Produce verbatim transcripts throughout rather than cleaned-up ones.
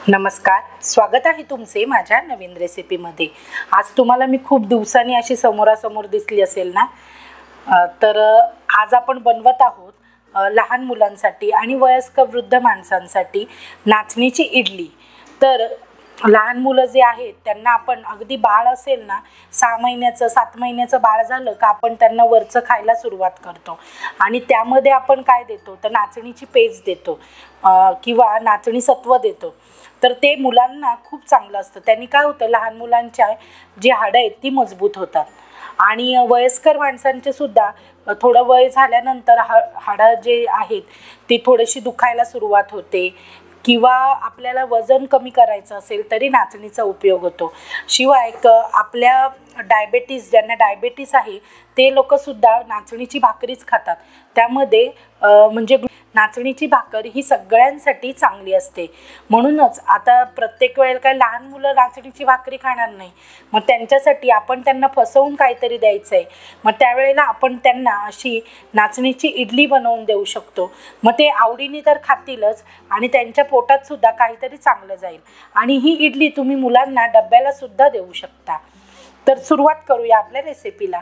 नमस्कार, स्वागत आहे तुमचे माझ्या नवीन रेसिपीमध्ये। आज तुम्हाला मी खूप दिवसांनी अशी समोरासमोर दिसली असेल ना, तर आज आपण बनवत आहोत लहान मुलांसाठी आणि वयस्क वृद्ध माणसांसाठी नाचणीची इडली। तर लहान मुलं जे आहेत त्यांना आपण अगदी बाळ असेल ना, सहा महिन्याचं सात महिन्याचं बाळ झालं का आपण त्यांना वरचं खायला सुरुवात करतो आणि त्यामध्ये आपण काय देतो तर नाचणीची पेस्ट देतो किंवा नाचणी सत्व देतो। तर ते मुलांना खूप चांगलं असतं। त्यांनी काय होतं, लहान मुलांच्या जी हाडं आहेत ती मजबूत होतात आणि वयस्कर माणसांचे सुद्धा थोडं वय झाल्यानंतर हा हाडं जे आहेत ती थोडीशी दुखायला सुरुवात होते किंवा आपल्याला वजन कमी करायचं असेल तरी नाचणीचा उपयोग होतो। शिवाय आपल्या डायबिटीज ज्यांना डायबिटीज आहे ते लोकसुद्धा नाचणीची भाकरीच खातात। त्यामध्ये म्हणजे नाचणीची भाकर ही सगळ्यांसाठी चांगली असते। म्हणूनच आता प्रत्येक वेळेला काय लहान मुलं नाचणीची भाकरी खाणार नाही, मग त्यांच्यासाठी आपण त्यांना फसवून काहीतरी द्यायचं आहे। मग त्यावेळेला आपण त्यांना अशी नाचणीची इडली बनवून देऊ शकतो। मग ते आवडीने तर खातीलच आणि त्यांच्या पोटात सुद्धा काहीतरी चांगलं जाईल आणि ही इडली तुम्ही मुलांना डब्याला सुद्धा देऊ शकता। तर सुरुवात करूया आपल्या रेसिपीला।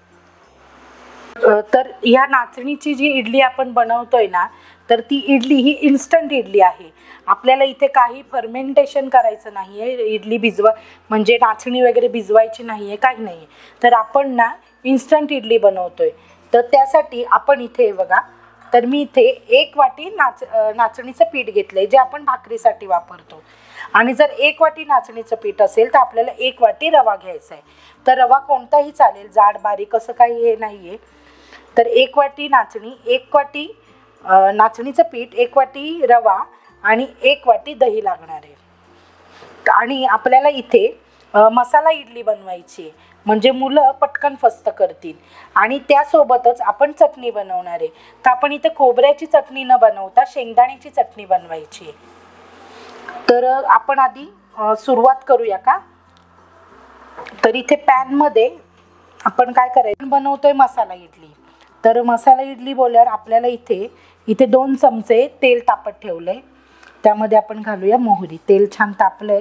तर या नाचणीची जी इडली आपण बनवतोय ना, तर ती इडली ही इन्स्टंट इडली आहे। आपल्याला इथे काही फर्मेंटेशन करायचं नाही आहे, इडली भिजवा म्हणजे नाचणी वगैरे भिजवायची नाही आहे, काही नाही आहे। तर आपण ना इन्स्टंट इडली बनवतोय। तर त्यासाठी आपण इथे बघा, तर मी इथे एक वाटी नाच नाचणीचं पीठ घेतलंय जे आपण भाकरीसाठी वापरतो। आणि जर एक वाटी नाचणीचं पीठ असेल तर आपल्याला एक वाटी रवा घ्यायचा आहे। तर रवा कोणताही चालेल, जाड बारीक असं काही हे नाही आहे। तर एक वाटी नाचणी, एक वाटी नाचणीचं पीठ, एक वाटी रवा आणि एक वाटी दही लागणार आहे। आणि आपल्याला इथे मसाला इडली बनवायची आहे, म्हणजे मुलं पटकन फस्त करतील आणि त्यासोबतच आपण चटणी बनवणार आहे। तर आपण इथे खोबऱ्याची चटणी न बनवता शेंगदाण्याची चटणी बनवायची आहे। तर आपण आधी सुरुवात करूया का। तर इथे पॅन मध्ये आपण काय करायचं, बनवतोय मसाला इडली। तर मसाला इडली बोलल्यावर आपल्याला इथे इथे दोन चमचे तेल तापत ठेवलंय, त्यामध्ये आपण घालूया मोहरी। तेल छान तापलंय,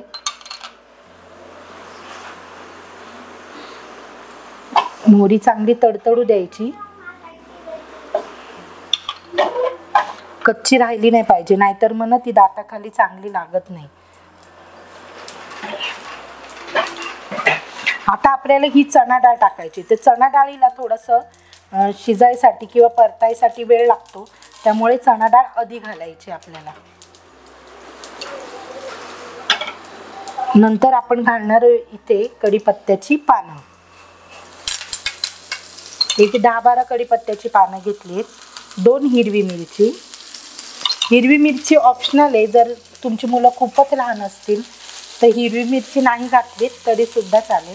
मोहरी चांगली तडतडू द्यायची, कच्ची राहिली नाही पाहिजे, नाहीतर मग ती दाताखाली चांगली लागत नाही। आता आपल्याला ही चणा डाळ टाकायची। तर चणा डाळीला थोडंसं शिजायसाठी किंवा परतायसाठी वेळ लागतो, त्यामुळे चणा डाळ आधी घालायची आपल्याला। नंतर आपण घालणार इथे कढीपत्त्याची पानं, एक दहा बारा कढीपत्त्याची पानं घेतली, दोन हिरवी मिरची। हिरवी मिरची ऑप्शनल आहे, जर तुमची मुलं खूपच लहान असतील तर हिरवी मिरची नाही घातली तरी सुद्धा चालेल।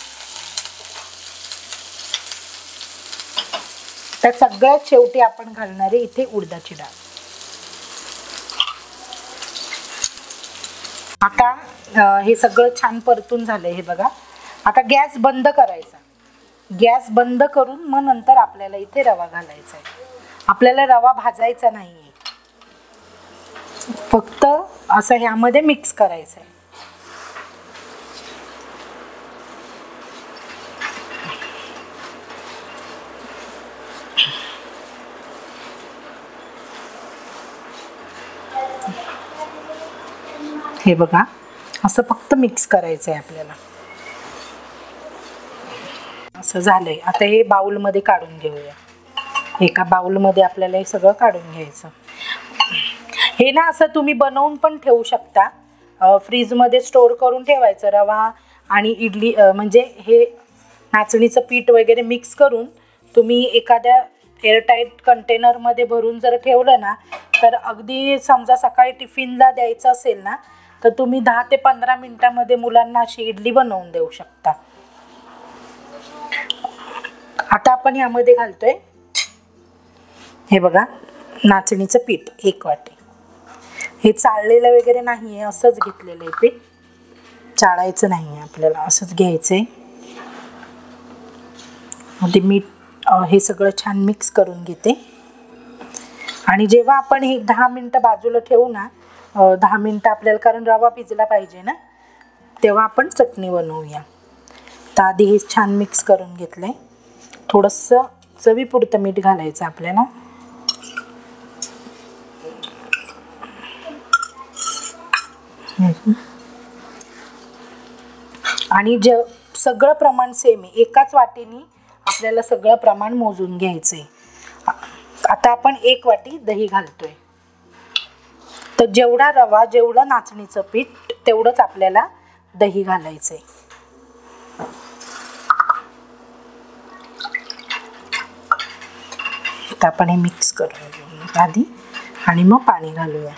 तर सगळ्यात शेवटी आपण घालणार आहे इथे उडदाची डाळ। आता हे सगळं छान परतून झालंय, हे बघा। आता गॅस बंद करायचा, गॅस बंद करून मग नंतर आपल्याला इथे रवा घालायचा आहे। आपल्याला रवा भाजायचा नाही आहे, फक्त असं ह्यामध्ये मिक्स करायचं आहे। हे बघा, असं फक्त मिक्स करायचं आहे आपल्याला। असं झालंय। आता हे बाउल मध्ये काढून घेऊया। एका बाउल मध्ये आपल्याला हे सगळं काढून घ्यायचं। हे ना असं तुम्ही बनवून पण ठेवू शकता, फ्रीज मध्ये स्टोर करून ठेवायचं। रवा आणि इडली म्हणजे हे नाचणीचं पीठ वगैरे मिक्स करून तुम्ही एखाद्या एअरटाईट कंटेनर मध्ये भरून जर ठेवलं ना, तर अगदी समजा सकाळी टिफिनला द्यायचं असेल ना, तर तुम्ही दहा ते पंधरा मिनिटांमध्ये मुलांना अशी इडली बनवून देऊ शकता। आता आपण यामध्ये घालतोय, हे बघा, नाचणीचं पीठ एक वाटी। हे चाळलेलं वगैरे नाही आहे, असंच घेतलेलं आहे पीठ, चाळायचं नाही आहे आपल्याला, असंच घ्यायचं आहे। ते मीठ हे सगळं छान मिक्स करून घेते आणि जेव्हा आपण हे दहा मिनिटं बाजूला ठेवू ना, दहा मिनटं आपल्याला, कारण रवा भिजला पाहिजे ना, तेव्हा आपण चटणी बनवूया. तर आधी हे छान मिक्स करून घेतलं आहे. थोडंसं चवीपुरतं मीठ घालायचं आपल्याला. आणि ज सगळं प्रमाण सेम आहे, एकाच वाटीने आपल्याला सगळं प्रमाण मोजून घ्यायचं आहे. आता आपण एक वाटी दही घालतोय. तर जेवढा रवा, जेवढं नाचणीचं पीठ, तेवढंच आपल्याला दही घालायचं आहे. तर आपण हे मिक्स करून घेऊ आधी आणि मग पाणी घालूया.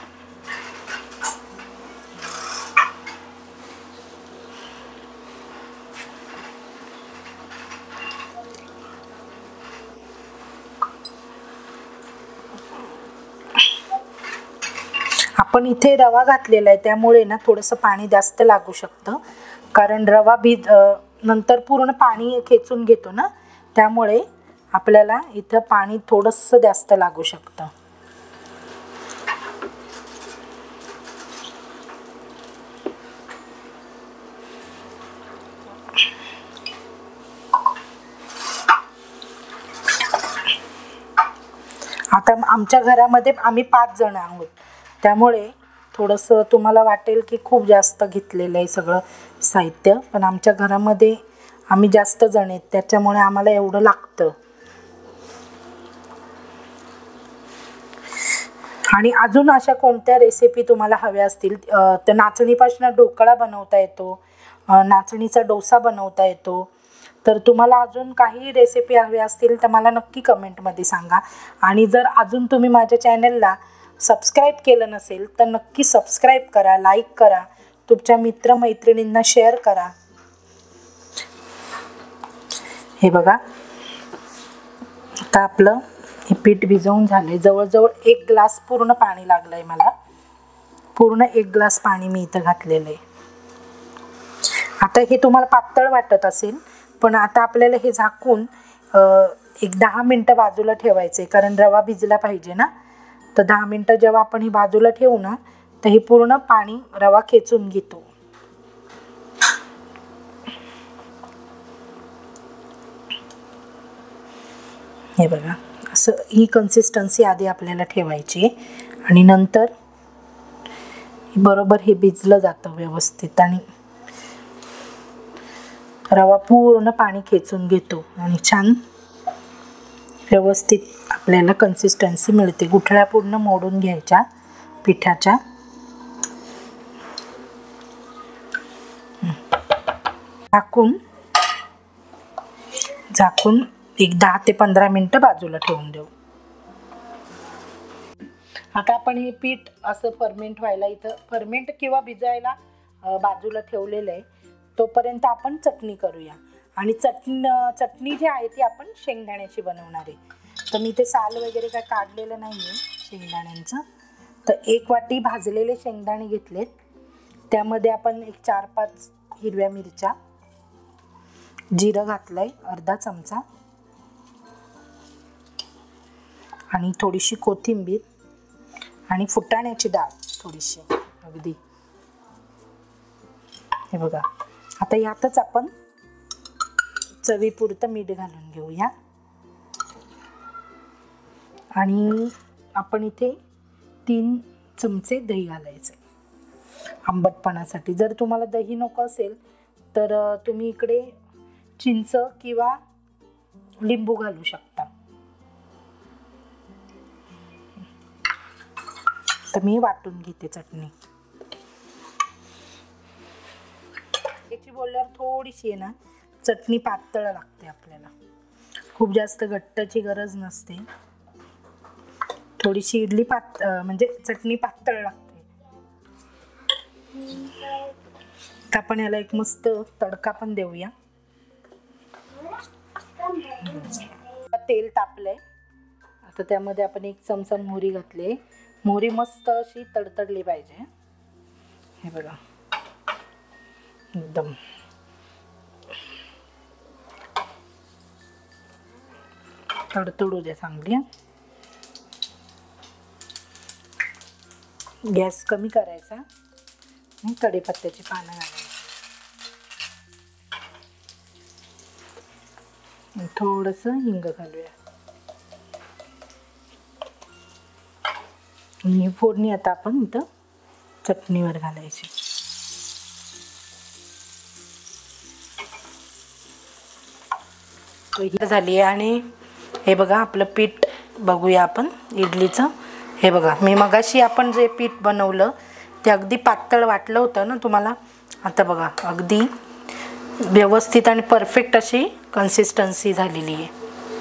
आपण इथे रवा घातलेला आहे, त्यामुळे ना थोडंसं पाणी जास्त लागू शकतं, कारण रवा भिज नंतर पूर्ण पाणी खेचून घेतो ना, त्यामुळे आपल्याला इथं पाणी थोडंसं जास्त लागू शकतं. आता आमच्या घरामध्ये आम्ही पाच जण आहोत, त्यामुळे थोडंसं तुम्हाला वाटेल की खूप जास्त घेतलेलं आहे सगळं साहित्य, पण आमच्या घरामध्ये आम्ही जास्त जण आहेत, त्याच्यामुळे आम्हाला एवढं लागतं. आणि अजून अशा कोणत्या रेसिपी तुम्हाला हव्या असतील तर नाचणीपासून ढोकळा बनवता येतो, नाचणीचा डोसा बनवता येतो. तर तुम्हाला अजून काही रेसिपी हव्या असतील तर मला नक्की कमेंटमध्ये सांगा. आणि जर अजून तुम्ही माझ्या चॅनलला सबस्क्राईब केलं नसेल तर नक्की सबस्क्राईब करा, लाईक करा, तुमच्या मित्रमैत्रिणींना शेअर करा. हे बघा, आता आपलं हे पीठ भिजवून झाले. जवळजवळ एक ग्लास पूर्ण पाणी लागलं आहे मला. पूर्ण एक ग्लास पाणी मी इथं घातलेलं आहे. आता हे तुम्हाला पातळ वाटत असेल, पण आता आपल्याला हे झाकून एक दहा मिनटं बाजूला ठेवायचं आहे, कारण रवा भिजला पाहिजे ना. तर दहा मिनटं जेव्हा आपण ही बाजूला ठेवू ना, तर हे पूर्ण पाणी रवा खेचून घेतो. हे बघा, असं ही कन्सिस्टन्सी आधी आपल्याला ठेवायची आहे आणि नंतर बरोबर हे भिजलं जातं व्यवस्थित आणि रवा पूर्ण पाणी खेचून घेतो आणि छान व्यवस्थित आपल्याला कन्सिस्टन्सी मिळते. गुठळ्या पूर्ण मोडून घ्यायच्या पिठाच्या. झाकून झाकून एक दहा ते पंधरा मिनटं बाजूला ठेवून देऊ. आता आपण हे पीठ असं फर्मेंट व्हायला, इथं फर्मेंट किंवा भिजायला बाजूला ठेवलेलं आहे. तोपर्यंत आपण चटणी करूया. आणि चटणी चटणी जी आहे ती आपण शेंगदाण्याची बनवणार आहे. तर मी ते साल वगैरे काय काढलेलं नाही आहे शेंगदाण्यांचं. तर एक वाटी भाजलेले शेंगदाणे घेतलेत, त्यामध्ये आपण एक चार पाच हिरव्या मिरच्या, जिरं घातलं आहे अर्धा चमचा आणि थोडीशी कोथिंबीर आणि फुटाण्याची डाळ थोडीशी अगदी. हे बघा, आता यातच आपण चवीपुरतं मीठ घालून घेऊया. आणि आपण इथे तीन चमचे दही घालायचे आंबटपणासाठी. जर तुम्हाला दही नको असेल तर तुम्ही इकडे चिंच किंवा लिंबू घालू शकता. तर मी वाटून घेते चटणी. याची बोलल्यावर थोडीशी आहे ना चटणी पातळ लागते आपल्याला, खूप जास्त घट्टची गरज नसते. थोडीशी इडली पात म्हणजे चटणी पातळ लागते. तर आपण याला एक मस्त तडका पण देऊया. तेल तापलंय, आता त्यामध्ये आपण एक चमचा मोहरी घातली. मोहरी मस्त अशी तडतडली पाहिजे. हे बघा, एकदम तडतडू द्या चांगली. गॅस कमी करायचा आणि कढीपत्त्याची पानं घालायची. थोडंसं हिंग घालूया. आणि फोडणी आता आपण इथं चटणीवर घालायची. झाली आहे. आणि हे बघा आपलं पीठ बघूया आपण इडलीचं. हे बघा मी मगाशी आपण जे पीठ बनवलं ते अगदी पातळ वाटलं होतं ना तुम्हाला. आता बघा अगदी व्यवस्थित आणि परफेक्ट अशी कन्सिस्टन्सी झालेली आहे.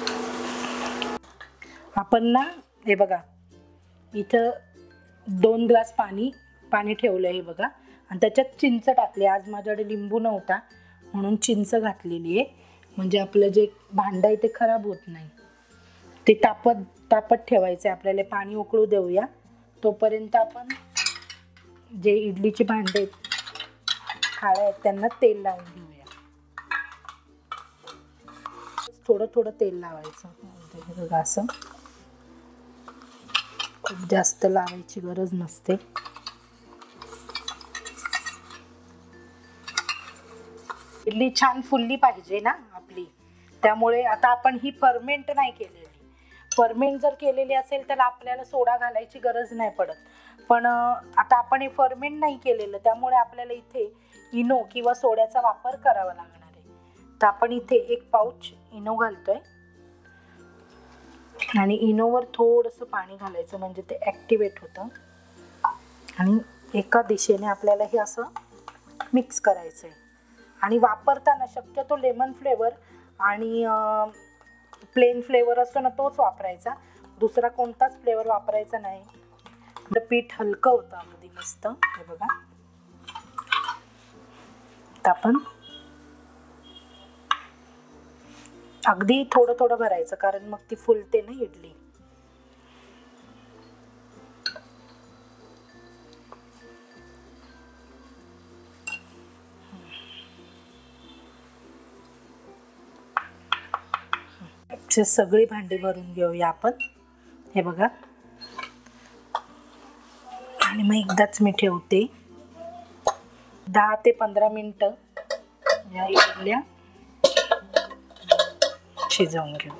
आपण ना हे बघा इथं दोन ग्लास पाणी पाणी ठेवलं आहे बघा. आणि त्याच्यात चिंच टाकली. आज माझ्याकडे लिंबू नव्हता म्हणून चिंच घातलेली आहे. म्हणजे आपलं जे भांडं आहे ते खराब होत नाही. ते तापत तापत ठेवायचं आहे आपल्याला. पाणी उकळू देऊया. तोपर्यंत आपण जे इडलीचे भांडे आहेत खाळ्या आहेत त्यांना तेल लावून घेऊया. थोडं थोडं तेल लावायचं बघा. असं खूप जास्त लावायची गरज नसते. इडली छान फुलली पाहिजे ना आपली. त्यामुळे आता आपण ही फर्मेंट नाही केलेली. फर्मेंट जर केलेली असेल तर आपल्याला सोडा घालायची गरज नाही पडत. पण आता आपण हे फर्मेंट नाही केलेलं त्यामुळे आपल्याला इथे इनो किंवा सोड्याचा वापर करावा लागणार आहे. तर आपण इथे एक पाऊच इनो घालतोय. आणि इनोवर थोडंसं पाणी घालायचं म्हणजे ते ॲक्टिवेट होतं. आणि एका दिशेने आपल्याला हे असं मिक्स करायचं आहे. आणि वापरताना शक्यतो लेमन फ्लेवर आणि प्लेन फ्लेवर असतो ना तोच वापरायचा. दुसरा कोणताच फ्लेवर वापरायचा नाही. पीठ हलकं होतं अगदी मस्त. हे बघा तर आपण अगदी थोडं थोडं भरायचं कारण मग ती फुलते ना इडली. सगळी भांडी भरून घेऊया आपण. हे बघा. आणि मग एकदाच मी ठेवते. दहा ते पंधरा मिनिटं या इडल्या शिजवून घेऊ.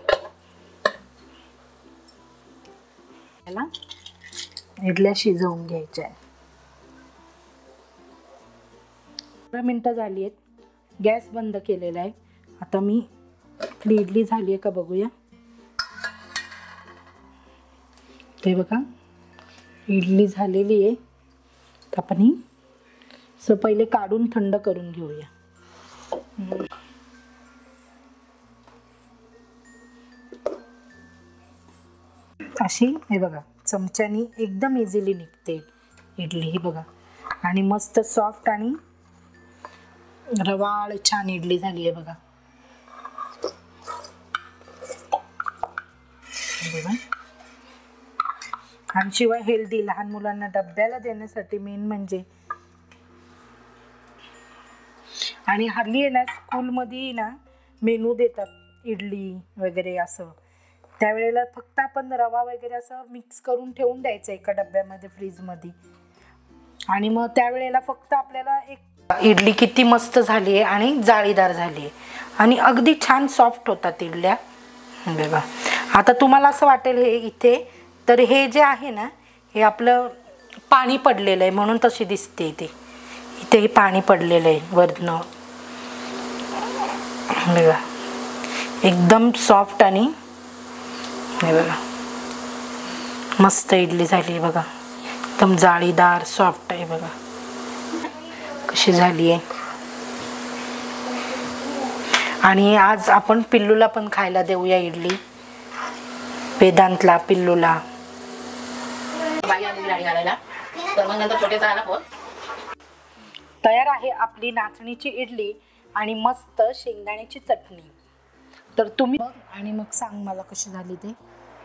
याला इडल्या शिजवून घ्यायच्या आहे. पंधरा मिनिटं झाली आहेत. गॅस बंद केलेला आहे. आता मी आपली इडली झाली आहे का बघूया. ते बघा इडली झालेली आहे. तर आपण ही स पहिले काढून थंड करून घेऊया. अशी हे बघा चमच्यानी एकदम इझिली निघते इडली. ही बघा आणि मस्त सॉफ्ट आणि रवाळ छान इडली झाली आहे बघा. आणि शिवाय हेल्दी लहान मुलांना डब्याला देण्यासाठी मेन म्हणजे. आणि हल्ली आहे ना स्कूलमध्ये ना मेनू देतात इडली वगैरे असं. त्यावेळेला फक्त आपण रवा वगैरे असं मिक्स करून ठेवून द्यायचं एका डब्यामध्ये फ्रीजमध्ये. आणि मग त्यावेळेला फक्त आपल्याला एक इडली किती मस्त झाली आहे आणि जाळीदार झाली आहे आणि अगदी छान सॉफ्ट होतात इडल्या बघा. आता तुम्हाला असं वाटेल हे इथे तर हे जे आहे ना हे आपलं पाणी पडलेलं आहे म्हणून तशी दिसते. इथे इथे हे पाणी पडलेलं आहे वरनं बघा. एकदम सॉफ्ट आणि हे बघा मस्त इडली झाली आहे बघा. एकदम जाळीदार सॉफ्ट आहे बघा कशी झाली आहे. आणि आज आपण पिल्लूला पण खायला देऊया इडली. वेदांतला पिल्लूला. तयार आहे आपली नाचणीची इडली आणि मस्त शेंगदाण्याची चटणी. तर तुम्ही आणि मग सांग मला कशी झाली ते.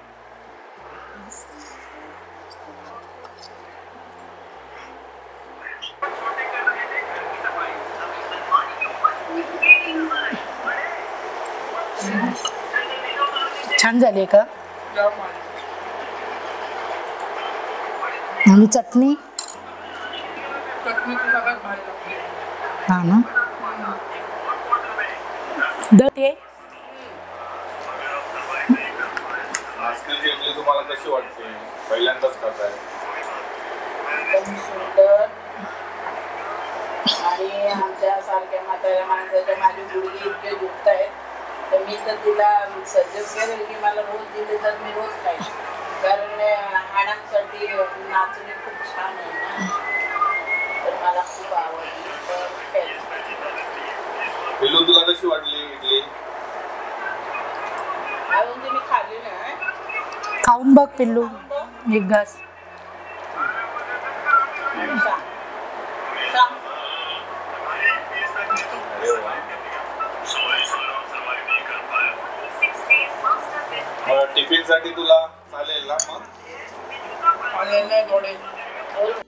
छान झाली का. आणि चटणी चटणी तर सगळ्यात भारी लागते. हा ना द ते नाचणीची इडली तुम्हाला कशी वाटते? पहिल्यांदाच खाताय? एकदम सुंदर. आणि आमच्या सारख्या म्हाताऱ्या माणसाच्या माझी गुडघे इतके दुखत आहेत, तर मी तर तिला सजेस्ट करेल की मला रोज दिले तर मी रोज खाईन, कारण हाडांसाठी नाचणी खूप छान आहे ना, तर मला खूप आवडली. तर खाईल. पिल्लू तुला कशी वाटली इडली? अजून तुम्ही खाल्ली नाही? खाऊन बघ पिल्लू एक घास. सांग सांग. अरे वा. मग टिफिन साठी तुला चालेल ना? मग खाल्लेलं आहे थोडे.